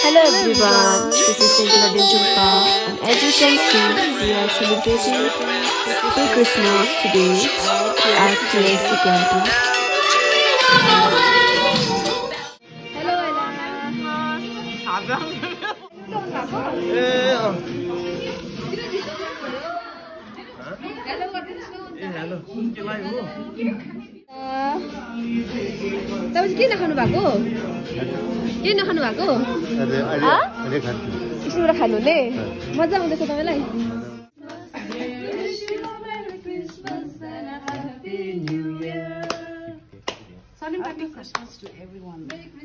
Hello everyone, this is Angela Dinjumpa, and as you can see, we are celebrating pre-Christmas today at TIC campus. Hello Ella. Hello. के live हो? तपाईं के नखानु भएको? के नखानु भएको? अहिले खान्छु। स्कुलबाट खानु ले? मजा आउँदैछ तपाईलाई? Happy Christmas to everyone.